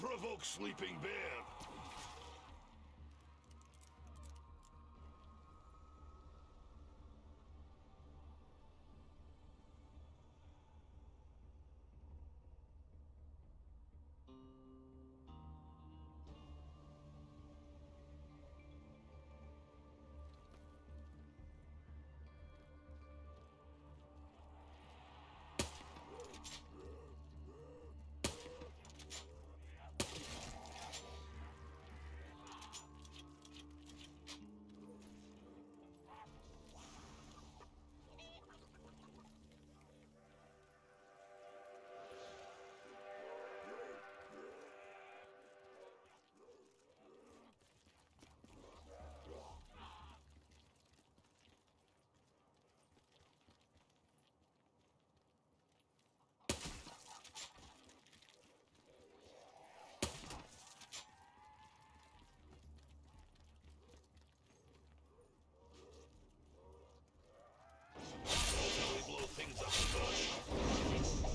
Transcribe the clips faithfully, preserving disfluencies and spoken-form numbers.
provoke Sleeping Bear. Blow things up first.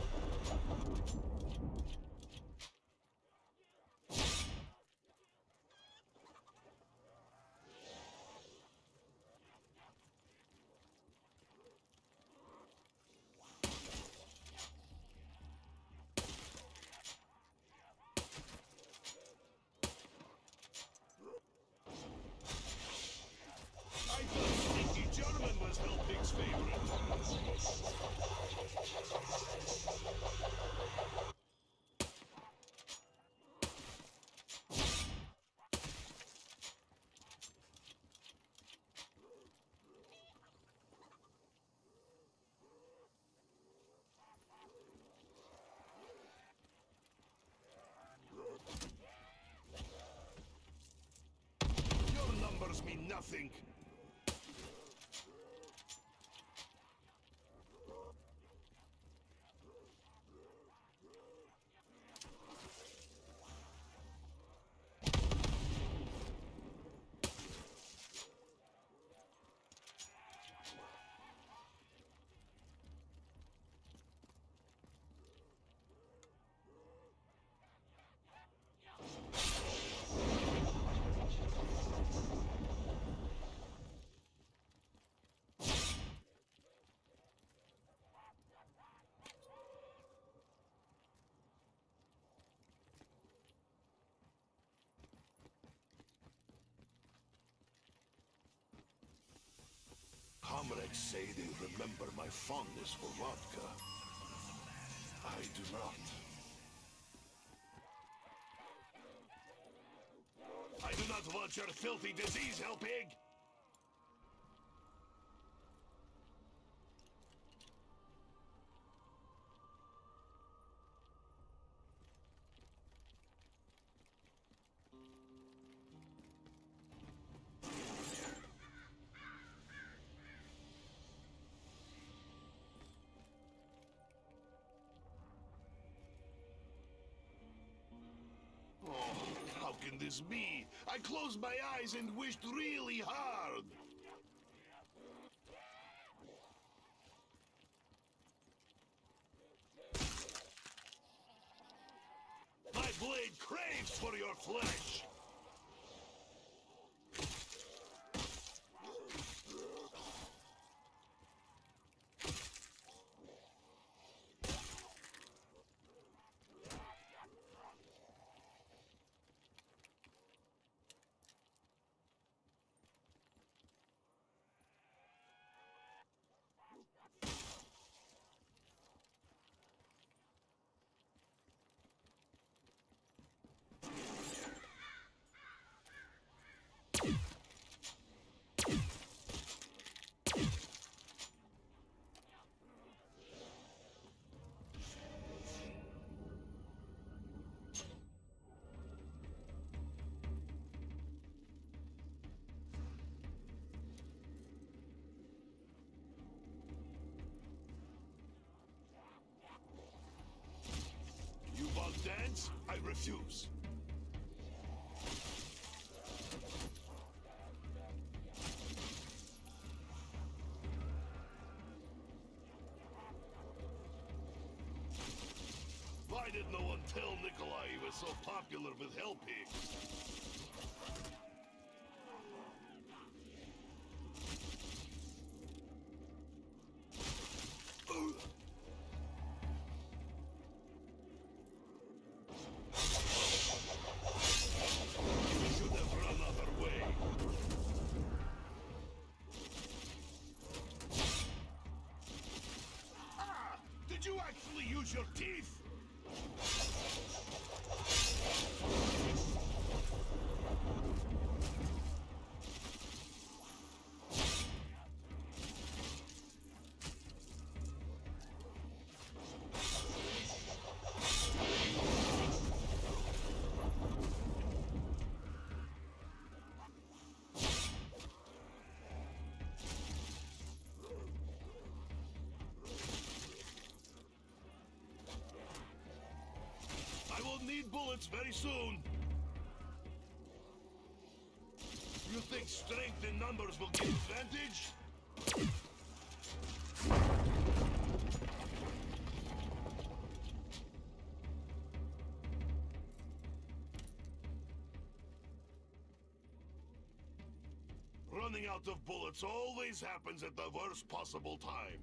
I thought Stinky German was Hellpig's favorite. Your numbers mean nothing. Comrades say they remember my fondness for vodka. I do not. I do not want your filthy disease, Hellpig! Oh, how can this be? I closed my eyes and wished really hard. My blade craves for your flesh. You won't dance? I refuse. Why did no one tell Nikolai he was so popular with Hell Pigs? We should have run other way. Ah! Did you actually use your teeth? I will need bullets very soon. You think strength in numbers will give advantage? Running out of bullets always happens at the worst possible time.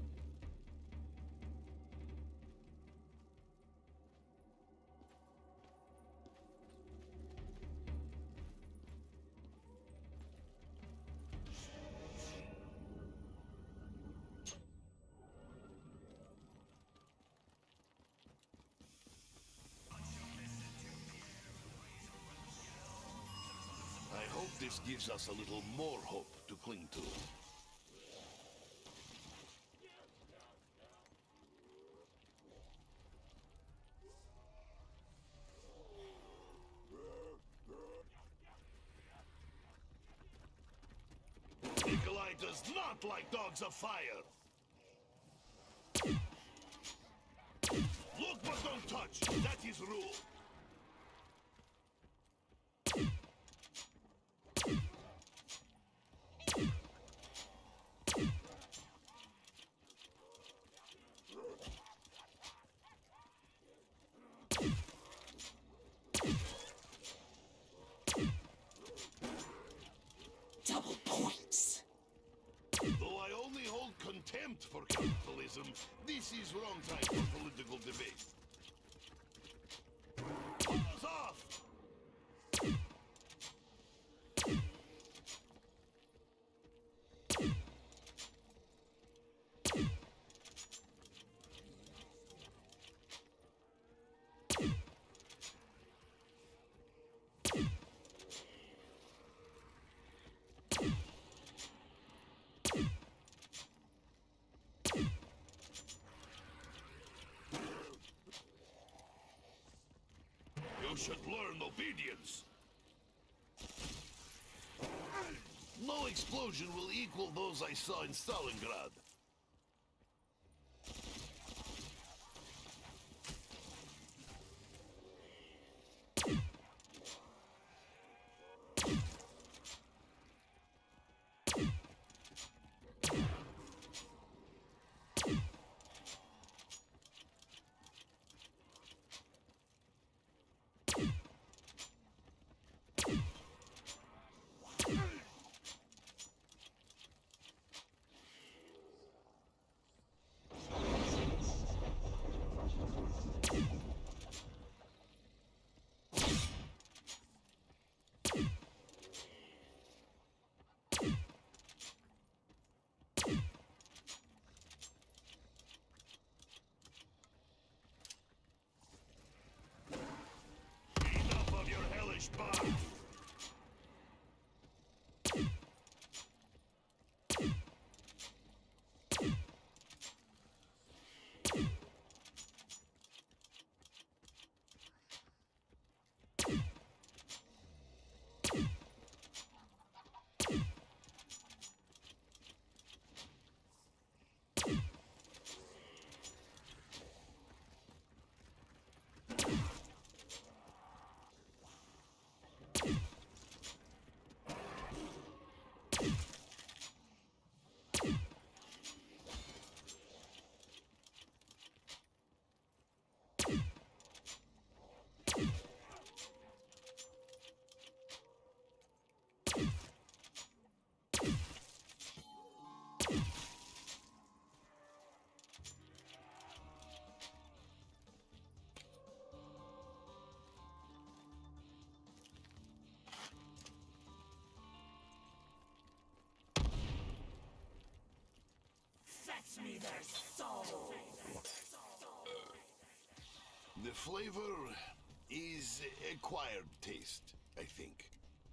I hope this gives us a little more hope to cling to. Nikolai does not like dogs of fire. Look but don't touch. That is rule. Double points. Though I only hold contempt for capitalism, this is wrong time for political debate. Balls off! You should learn obedience. No explosion will equal those I saw in Stalingrad. Fetch me their soul. The flavor is acquired taste, I think.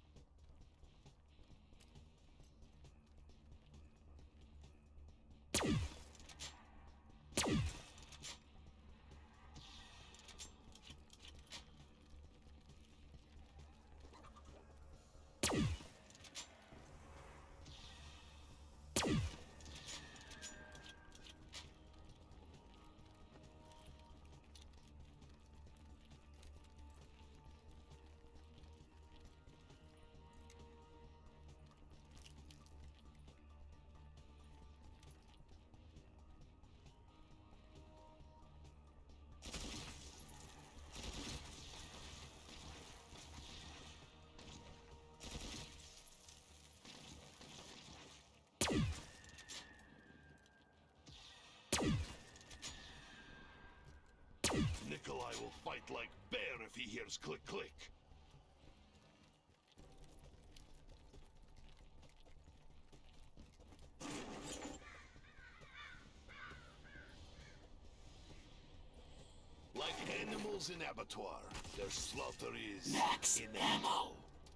Nikolai will fight like bear if he hears click click. Like animals in abattoir, their slaughter is Max inevitable. ammo.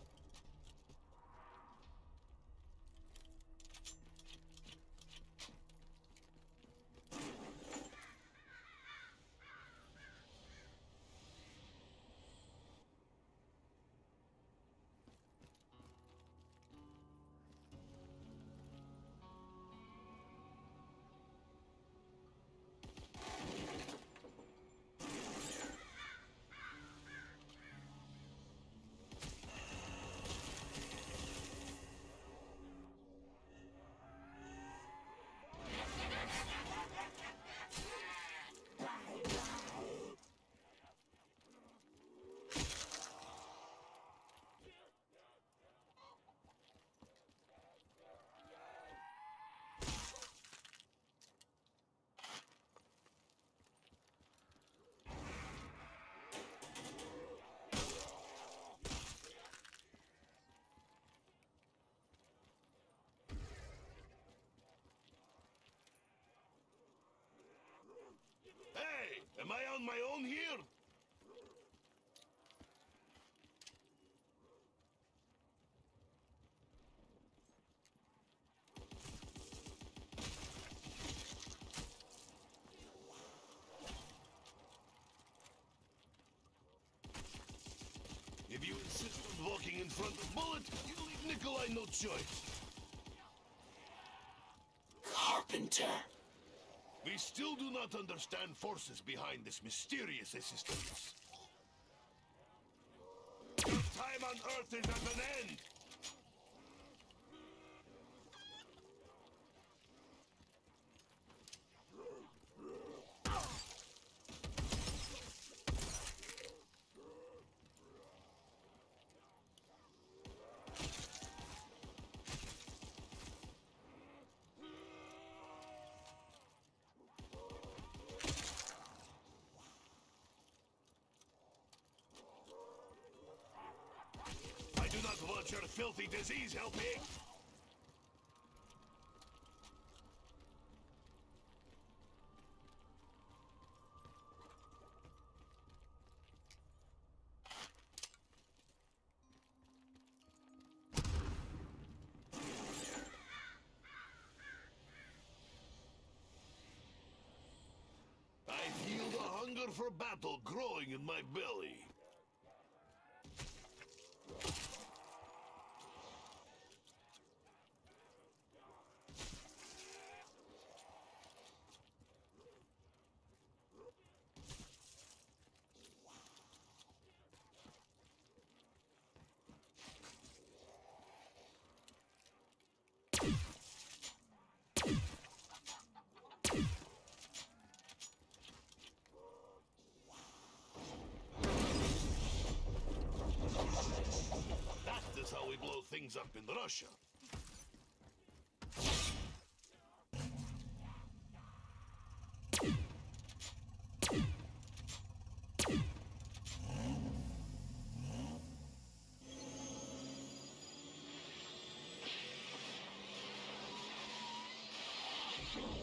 Am I on my own here? If you insist on walking in front of Bullet, you leave Nikolai no choice. Carpenter. We still do not understand forces behind this mysterious assistance. Your time on Earth is at an end! I do not want your filthy disease helping! I feel the hunger for battle growing in my belly. things up in Russia. You